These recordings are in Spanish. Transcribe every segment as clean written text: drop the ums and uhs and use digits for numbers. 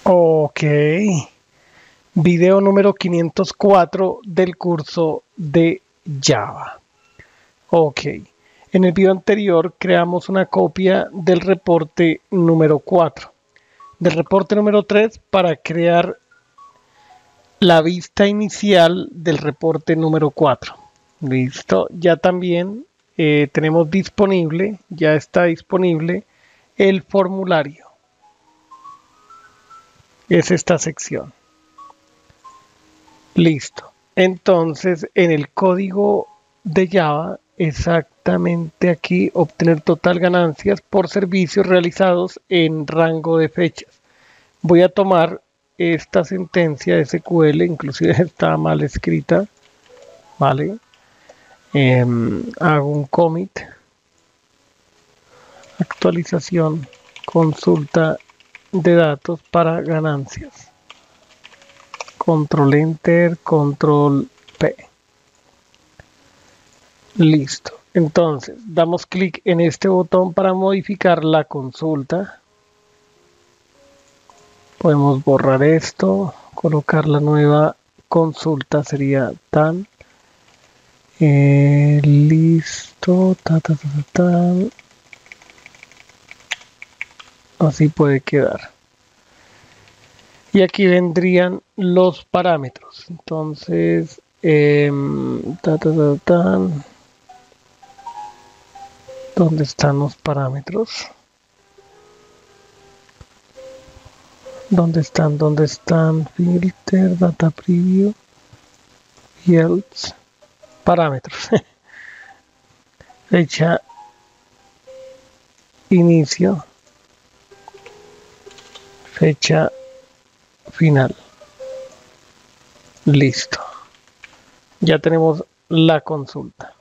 Ok, video número 504 del curso de Java. Ok, en el video anterior creamos una copia del reporte número 4, del reporte número 3 para crear la vista inicial del reporte número 4. Listo, ya también tenemos disponible, ya está disponible el formulario. Es esta sección. Listo. Entonces, en el código de Java, exactamente aquí, obtener total ganancias por servicios realizados en rango de fechas. Voy a tomar esta sentencia de SQL, inclusive está mal escrita, ¿vale? Hago un commit, actualización, consulta de datos para ganancias. Control Enter, Control P. Listo. Entonces, damos clic en este botón para modificar la consulta. Podemos borrar esto, colocar la nueva consulta, sería tan. Listo. Así puede quedar. Y aquí vendrían los parámetros. Entonces, ¿dónde están los parámetros? ¿Dónde están? ¿Dónde están? Filter, data preview, fields, parámetros. Fecha, inicio, fecha final. Listo. Ya tenemos la consulta.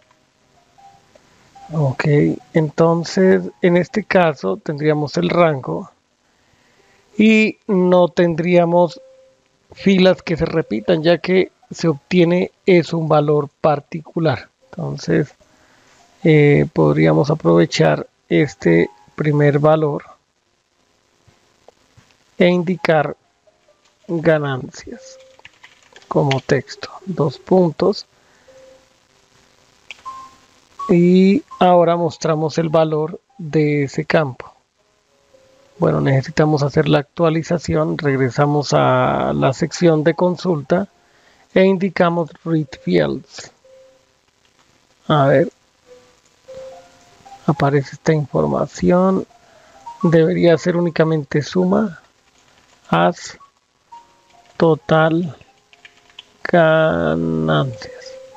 Ok, entonces en este caso tendríamos el rango y no tendríamos filas que se repitan, ya que se obtiene es un valor particular. Entonces podríamos aprovechar este primer valor e indicar ganancias como texto, dos puntos, y ahora mostramos el valor de ese campo. Bueno, necesitamos hacer la actualización, regresamos a la sección de consulta e indicamos read fields. A ver, aparece esta información, debería ser únicamente suma, as, total, ganancias.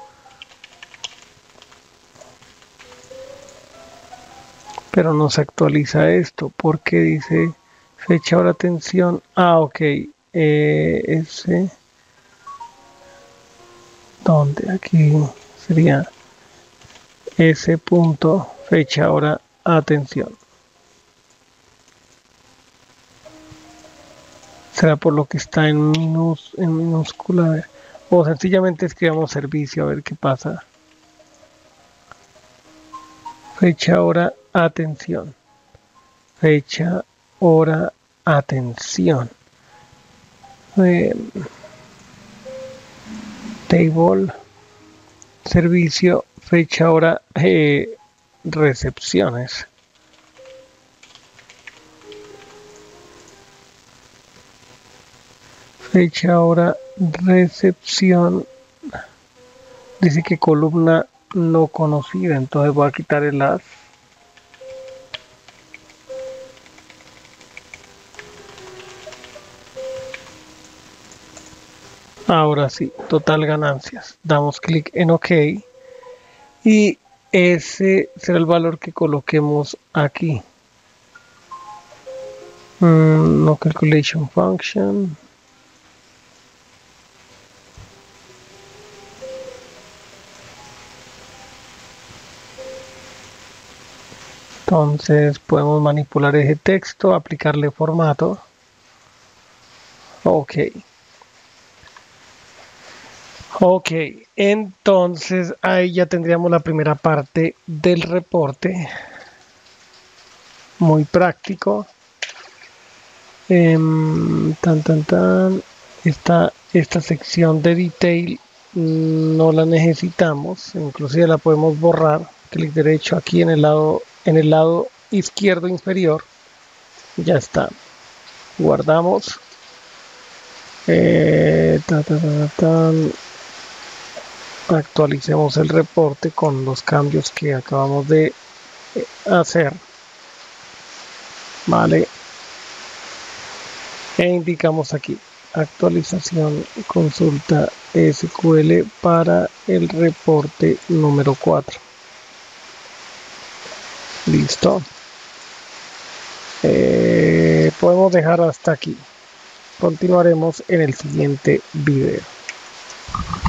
Pero no se actualiza esto porque dice fecha, hora, atención. Ah, ok. Ese. ¿Dónde? Aquí sería ese punto, fecha, hora, atención. Será por lo que está en minúscula. A ver. O sencillamente escribamos servicio a ver qué pasa. Fecha, hora, atención. Fecha, hora, atención. Table, servicio, fecha, hora, recepciones. Fecha, hora, recepción. Dice que columna no conocida, entonces voy a quitar el as. Ahora sí, total ganancias. Damos clic en OK y ese será el valor que coloquemos aquí. No calculation function. Entonces podemos manipular ese texto, aplicarle formato. OK. Ok, entonces ahí ya tendríamos la primera parte del reporte. Muy práctico. Esta sección de detail no la necesitamos, inclusive la podemos borrar. Clic derecho aquí en el lado izquierdo inferior. Ya está. Guardamos. Actualicemos el reporte con los cambios que acabamos de hacer. Vale. E indicamos aquí actualización consulta SQL para el reporte número 4. Listo. Podemos dejar hasta aquí. Continuaremos en el siguiente video.